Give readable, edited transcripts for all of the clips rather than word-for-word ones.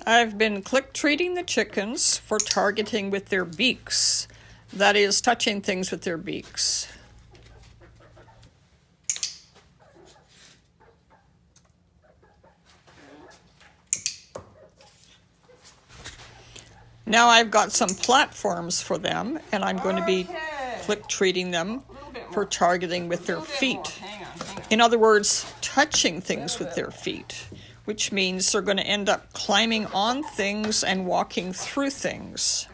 I've been click treating the chickens for targeting with their beaks. That is, touching things with their beaks. Now I've got some platforms for them, and I'm going to be click treating them for targeting with their feet. In other words, touching things with their feet, which means they're going to end up climbing on things and walking through things.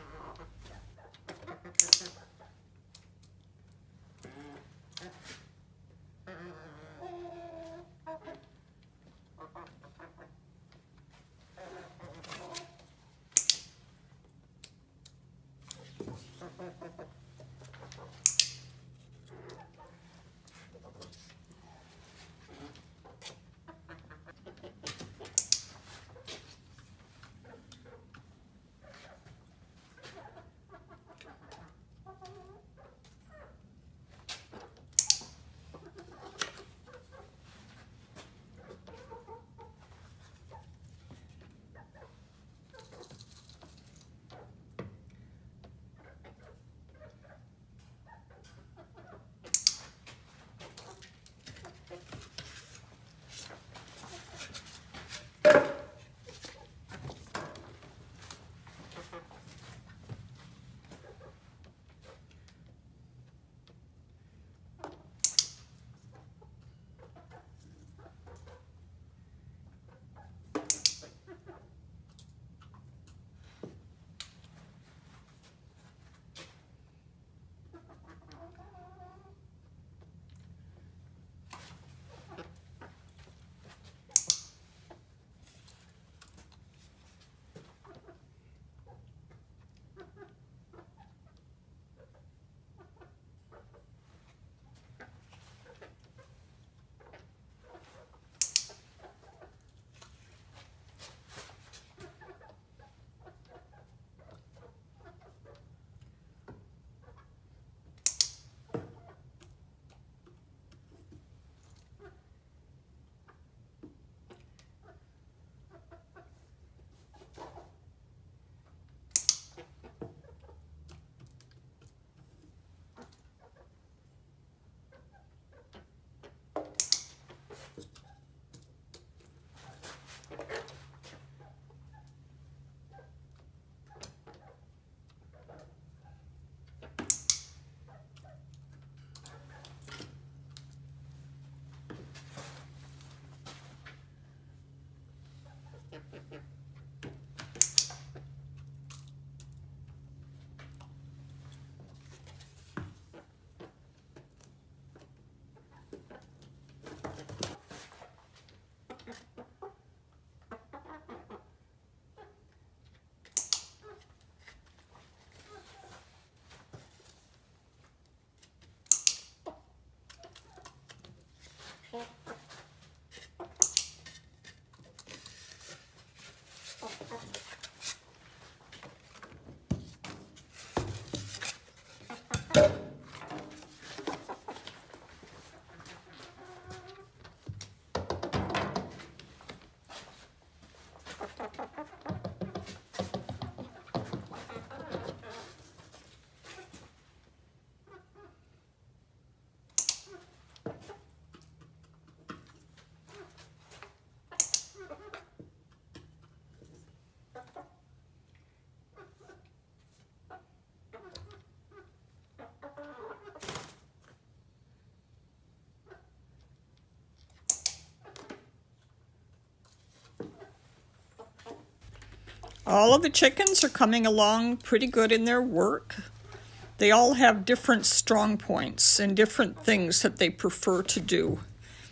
All of the chickens are coming along pretty good in their work. They all have different strong points and different things that they prefer to do.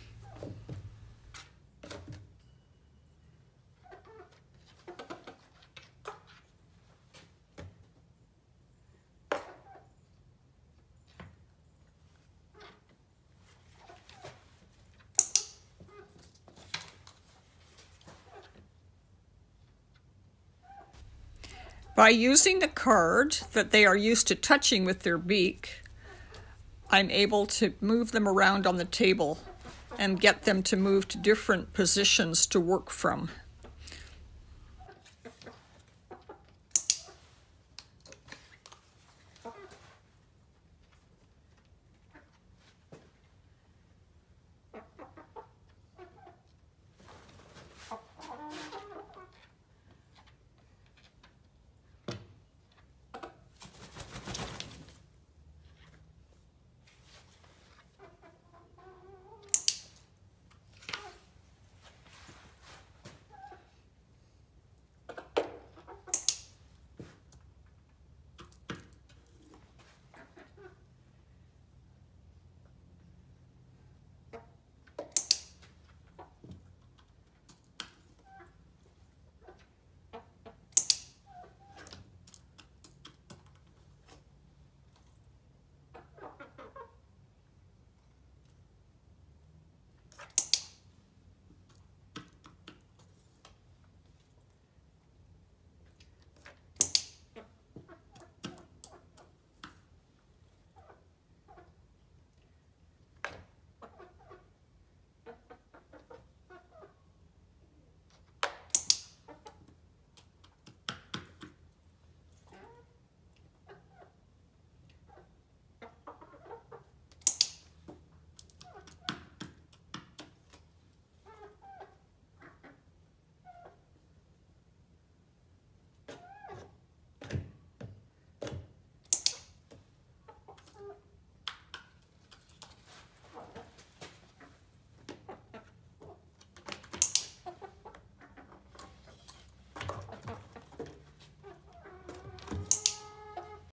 By using the card that they are used to touching with their beak, I'm able to move them around on the table and get them to move to different positions to work from.